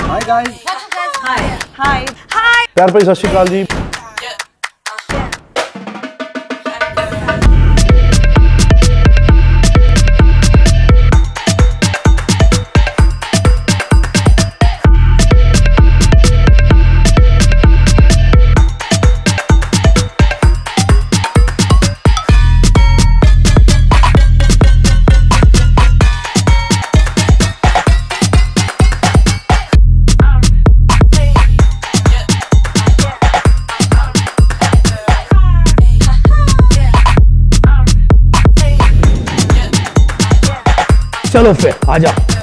Hi guys. हाय हाय हाय। प्यार भरी सत श्री अकाल जी। चलो फिर आजा।